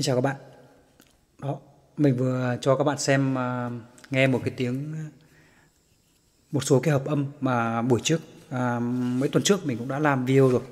Xin chào các bạn. Đó, mình vừa cho các bạn xem nghe một cái tiếng một số cái hợp âm mà buổi trước mấy tuần trước mình cũng đã làm video rồi.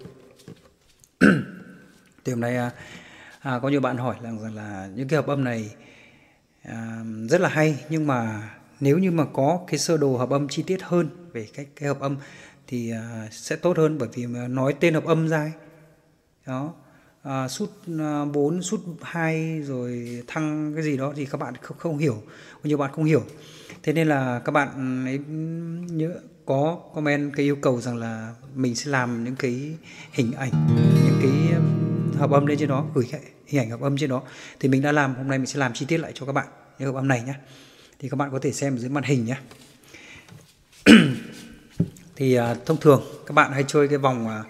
Thì hôm nay có nhiều bạn hỏi rằng là những cái hợp âm này rất là hay, nhưng mà nếu như mà có cái sơ đồ hợp âm chi tiết hơn về cái hợp âm thì sẽ tốt hơn, bởi vì mà nói tên hợp âm ra ấy. Đó, sút 4, sút 2 rồi thăng cái gì đó thì các bạn không hiểu, nhiều bạn không hiểu. Thế nên là các bạn ấy nhớ có comment cái yêu cầu rằng là mình sẽ làm những cái hình ảnh, những cái hợp âm lên trên đó, gửi hình ảnh hợp âm trên đó. Thì mình đã làm, hôm nay mình sẽ làm chi tiết lại cho các bạn cái hợp âm này nhé. Thì các bạn có thể xem dưới màn hình nhé. Thì thông thường các bạn hay chơi cái vòng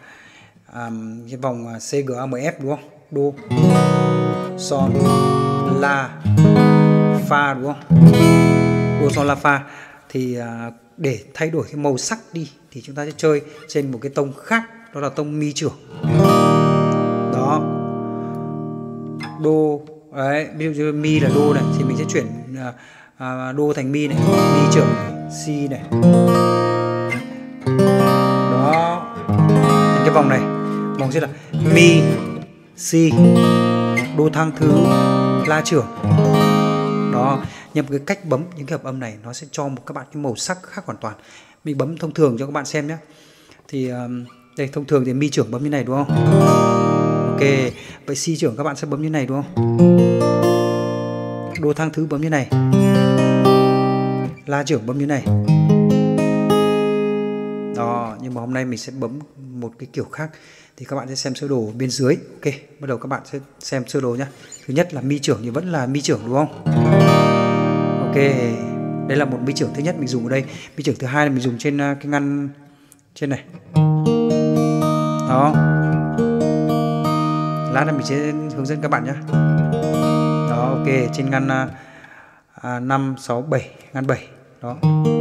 CGAMF đúng không? Đô, son, la, fa đúng không? Đô, son, la, fa. Thì để thay đổi cái màu sắc đi thì chúng ta sẽ chơi trên một cái tông khác, đó là tông mi trưởng. Đó, đô đấy, ví dụ như mi là đô này thì mình sẽ chuyển đô thành mi này, mi trưởng này, si này. Đó, cái vòng này vòng sẽ là mi, si, đô thang thứ, la trưởng. Đó, nhưng cái cách bấm những cái hợp âm này nó sẽ cho các bạn cái màu sắc khác hoàn toàn. Mình bấm thông thường cho các bạn xem nhé. Thì đây, thông thường thì mi trưởng bấm như này đúng không? Ok, vậy si trưởng các bạn sẽ bấm như này đúng không? Đô thang thứ bấm như này, la trưởng bấm như này. Đó, nhưng mà hôm nay mình sẽ bấm một cái kiểu khác. Thì các bạn sẽ xem sơ đồ bên dưới. Ok, bắt đầu các bạn sẽ xem sơ đồ nhé. Thứ nhất là mi trưởng thì vẫn là mi trưởng đúng không? Ok, đây là một mi trưởng thứ nhất mình dùng ở đây. Mi trưởng thứ hai là mình dùng trên cái ngăn trên này. Đó, lát nữa mình sẽ hướng dẫn các bạn nhé. Đó, ok, trên ngăn 5, 6, 7, ngăn 7. Đó,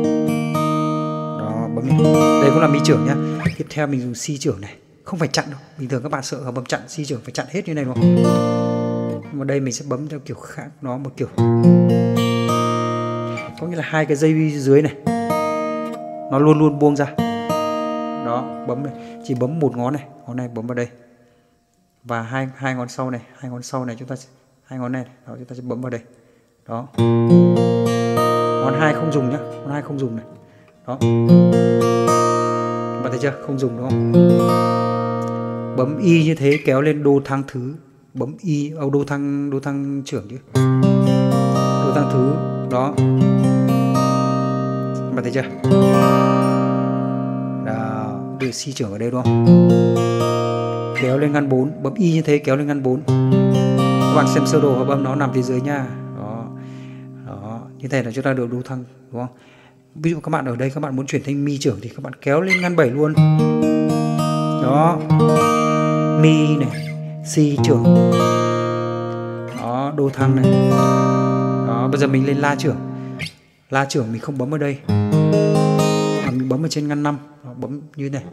đó, bấm này. Đây cũng là mi trưởng nhá. Tiếp theo mình dùng si trưởng này. Không phải chặn đâu, bình thường các bạn sợ hợp âm chặn, si trưởng phải chặn hết như này đúng không? Nhưng mà đây mình sẽ bấm theo kiểu khác, nó một kiểu, có nghĩa là hai cái dây dưới này nó luôn luôn buông ra. Đó, bấm này, chỉ bấm một ngón này, ngón này bấm vào đây, và hai ngón sau này, hai ngón sau này chúng ta sẽ, hai ngón này, đó, chúng ta sẽ bấm vào đây. Đó, ngón hai không dùng nhá, ngón hai không dùng này. Đó, bạn thấy chưa, không dùng đúng không? Bấm y như thế kéo lên đô thang thứ, bấm y đô thang trưởng chứ, đô thang thứ. Đó, bạn thấy chưa? Đó, đưa si trưởng ở đây đúng không? Kéo lên ngăn 4, bấm y như thế kéo lên ngăn 4. Các bạn xem sơ đồ hợp âm nó nằm phía dưới nha. Đó, đó, như thế là chúng ta được đô thang đúng không? Ví dụ các bạn ở đây các bạn muốn chuyển thành mi trưởng thì các bạn kéo lên ngăn 7 luôn. Đó, mi này, si trưởng. Đó, đô thang này. Đó, bây giờ mình lên la trưởng. La trưởng mình không bấm ở đây, mà mình bấm ở trên ngăn 5. Đó, bấm như này.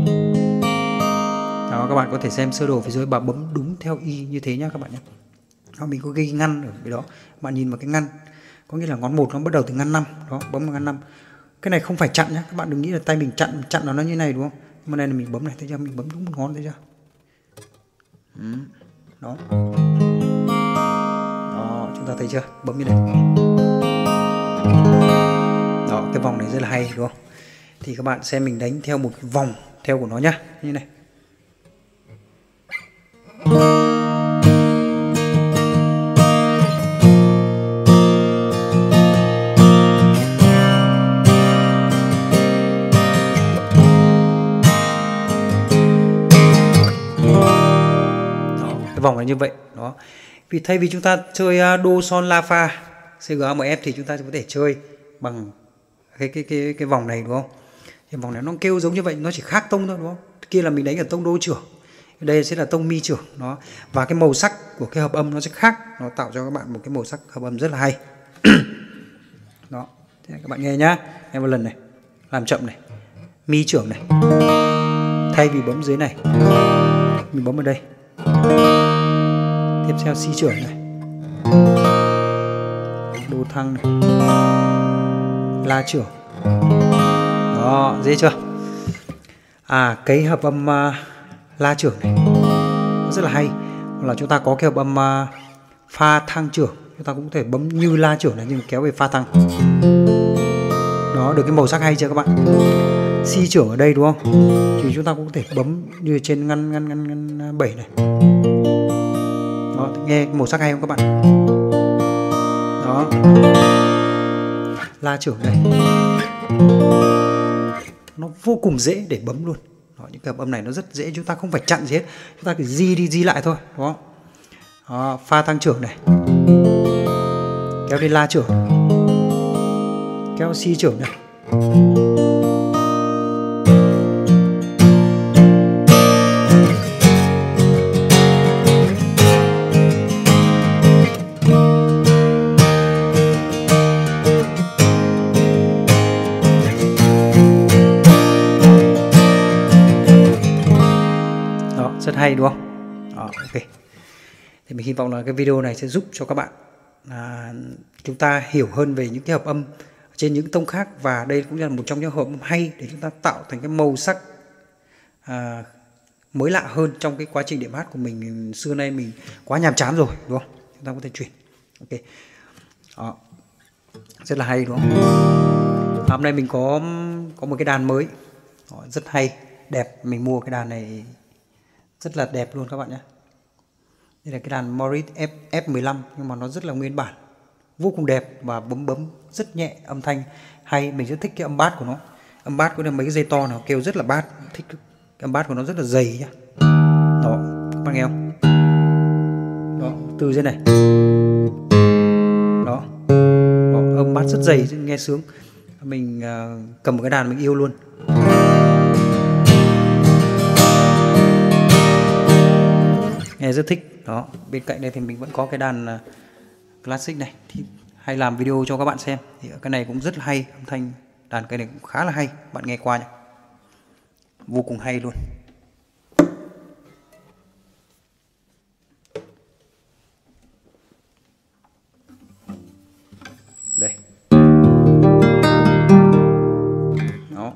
Đó, các bạn có thể xem sơ đồ phía dưới và bấm đúng theo y như thế nhá các bạn nhé. Đó, mình có ghi ngăn ở đó. Bạn nhìn vào cái ngăn, có nghĩa là ngón 1 nó bắt đầu từ ngăn 5. Đó, bấm vào ngăn 5. Cái này không phải chặn nhé, các bạn đừng nghĩ là tay mình chặn nó như này đúng không? Mà này là mình bấm này, thấy chưa? Mình bấm đúng một ngón, thấy chưa? Đó. Đó, chúng ta thấy chưa? Bấm như này. Đó, cái vòng này rất là hay đúng không? Thì các bạn xem mình đánh theo một vòng theo của nó nhá, như này. Vòng là như vậy. Đó, vì thay vì chúng ta chơi đô son la fa CGAMF thì chúng ta có thể chơi bằng cái vòng này đúng không? Thì vòng này nó kêu giống như vậy, nó chỉ khác tông thôi đúng không? Kia là mình đánh ở tông đô trưởng, đây sẽ là tông mi trưởng. Đó, và cái màu sắc của cái hợp âm nó sẽ khác, nó tạo cho các bạn một cái màu sắc hợp âm rất là hay. Đó, thế các bạn nghe nhá, nghe một lần này, làm chậm này, mi trưởng này, thay vì bấm dưới này mình bấm ở đây. Tiếp theo C trưởng này, đô thăng này, La trưởng. Đó, dễ chưa? Cái hợp âm La trưởng này rất là hay. Hoặc là chúng ta có cái hợp âm Fa thăng trưởng, chúng ta cũng có thể bấm như La trưởng này nhưng kéo về Fa thăng. Đó, được cái màu sắc hay chưa các bạn? C trưởng ở đây đúng không? Thì chúng ta cũng có thể bấm như trên ngăn 7 này. Đó, nghe màu sắc hay không các bạn? Đó, La trưởng đây, nó vô cùng dễ để bấm luôn. Đó, những cái hợp âm này nó rất dễ, chúng ta không phải chặn gì hết, chúng ta cứ di đi di lại thôi. Đó, Fa thăng trưởng này, kéo đi La trưởng, kéo C trưởng này. Rất hay đúng không? Đó, ok. Thì mình hy vọng là cái video này sẽ giúp cho các bạn chúng ta hiểu hơn về những cái hợp âm trên những tông khác, và đây cũng là một trong những hợp âm hay để chúng ta tạo thành cái màu sắc mới lạ hơn trong cái quá trình đệm hát của mình. Xưa nay mình quá nhàm chán rồi đúng không? Chúng ta có thể chuyển. Ok. Đó. Rất là hay đúng không? Hôm nay mình có một cái đàn mới. Đó, rất hay, đẹp. Mình mua cái đàn này rất là đẹp luôn các bạn nhé. Đây là cái đàn Morris F15 nhưng mà nó rất là nguyên bản, vô cùng đẹp và bấm rất nhẹ, âm thanh hay. Mình rất thích cái âm bass của nó. Âm bass có mấy cái dây to nào kêu rất là bass, thích cái âm bass của nó rất là dày nhá. Đó, các bạn nghe không? Đó, từ dưới này. Đó. Đó, âm bass rất dày, nghe sướng. Mình cầm một cái đàn mình yêu luôn. Nghe rất thích. Đó, bên cạnh đây thì mình vẫn có cái đàn classic này, thì hay làm video cho các bạn xem. Thì cái này cũng rất là hay, âm thanh đàn cái này cũng khá là hay, bạn nghe qua nhé, vô cùng hay luôn. Đây. Đó.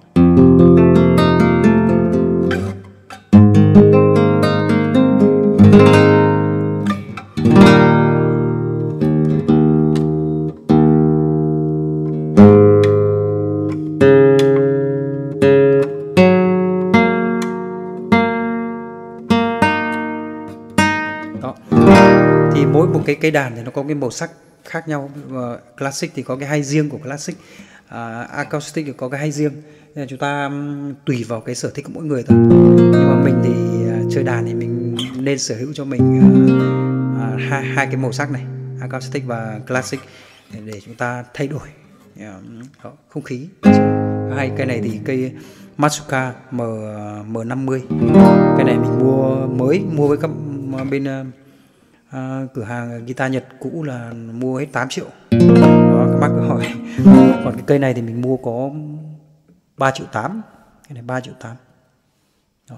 Thì mỗi một cái cây đàn thì nó có cái màu sắc khác nhau. Classic thì có cái hay riêng của classic, acoustic thì có cái hay riêng, nên là chúng ta tùy vào cái sở thích của mỗi người thôi. Nhưng mà mình thì chơi đàn thì mình nên sở hữu cho mình hai cái màu sắc này, acoustic và classic, để chúng ta thay đổi không khí. Hai cây này thì cây Matsuka M50, cái này mình mua với các bên cửa hàng guitar Nhật cũ là mua hết 8 triệu. Đó, các bác cứ hỏi. Còn cái cây này thì mình mua có 3,8 triệu. Cái này 3,8 triệu. Đó.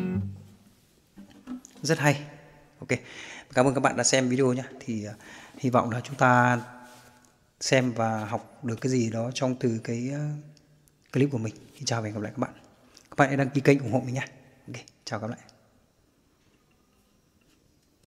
Rất hay. Ok. Cảm ơn các bạn đã xem video nhé. Thì hy vọng là chúng ta xem và học được cái gì đó từ cái clip của mình. Chào và hẹn gặp lại các bạn. Các bạn hãy đăng ký kênh ủng hộ mình nhé. Ok, chào các bạn.